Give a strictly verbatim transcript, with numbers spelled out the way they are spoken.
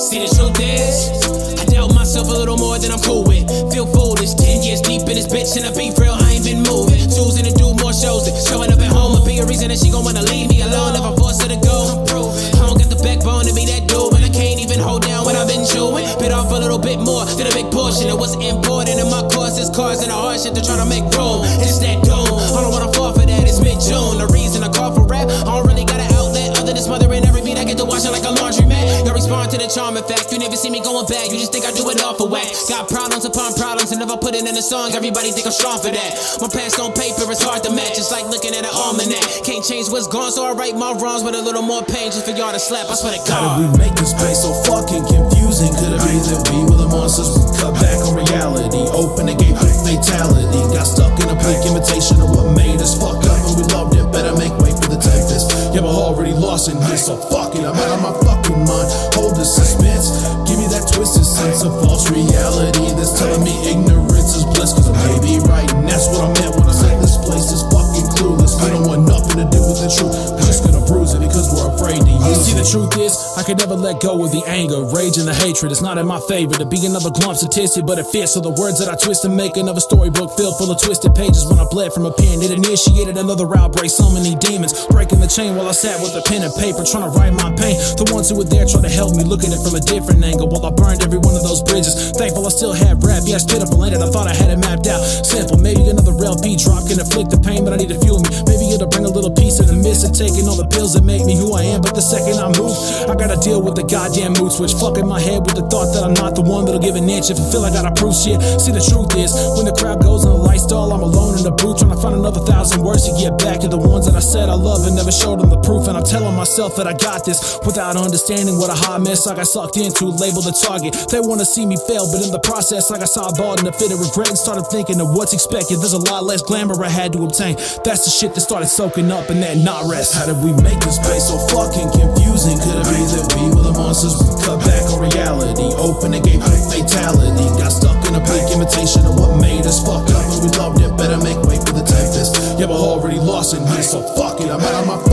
See, the truth is, I doubt myself a little more than I'm cool with. Feel foolish, ten years deep in this bitch, and I be real, I ain't been moving. Choosing to do more shows than showing up at home would be a reason that she gon' wanna leave me alone if I force her to go. I don't got the backbone to be that dude, and I can't even hold down what I've been chewing. Bit off a little bit more than a big portion. It wasn't important in my course, it's cars and the hard shit to try to make room. It's that doom, I don't wanna fall for that, it's mid-June. The reason I call for rap, I don't really got an outlet other than smothering every beat I get to washing like a laundromat. Y'all respond to the charm effect, you never see me going back, you just think I do it all for whack. Got problems upon problems, and if I put it in a song, everybody think I'm strong for that. My past on paper is hard to match, it's like looking at an almanac. Can't change what's gone, so I write my wrongs with a little more pain just for y'all to slap, I swear to God. How did we make this space so fucking confusing? Could it be that we were the monsters? We cut back on reality, open the gate for fatality. Got stuck in a bleak imitation of what made us fuck up, and we loved it, better make way for the tempest. Yeah, but already lost in here, so fuck it, I'm out of my fucking mind. Hold the suspense, give me that twisted sense of false reality that's telling me ignorance is bliss, cause I may be right, and that's what I meant when I said this place is fucking clueless. We don't want nothing to do with the truth, we're just gonna bruise it because we're afraid to use it. See, the truth is, I could never let go of the anger, rage, and the hatred. It's not in my favor to be another glump statistic, but it fits. So the words that I twist and make another storybook filled full of twisted pages. When I bled from a pen, it initiated another outbreak, summoning demons, breaking the chain while I sat with a pen and paper, trying to write my pain. The ones who were there tried to help me, look at it from a different angle, while I burned every one of those bridges. Thankful I still had rap, yes, pitiful ain't it? I thought I had it mapped out. Simple, maybe another L P drop can inflict the pain, but I need to fuel me. Maybe it'll bring a little piece of the mist of taking all the pills that make me who I am. But the second I move, I gotta deal with the goddamn mood switch, fucking my head with the thought that I'm not the one that'll give an inch if I feel I gotta prove shit. See, the truth is, when the crowd goes and the lights dull, I'm alone in the booth trying to find another thousand words to get back to the ones that I said I love and never showed them the proof. And I'm telling myself that I got this without understanding what a hot mess I got sucked into, labeled a target. They wanna see me fail, but in the process I got sideballed in a fit of regret and started thinking of what's expected. There's a lot less glamour I had to obtain. That's the shit that started soaking up in that not rest. How did we make this space so fucking confusing? Could it be that we were the monsters? We cut back on reality, open the gate for fatality. Got stuck in a bleak imitation of what made us fuck up, and we loved it, better make way for the tempest. Yeah, but already lost in here, so fuck it, I'm out of my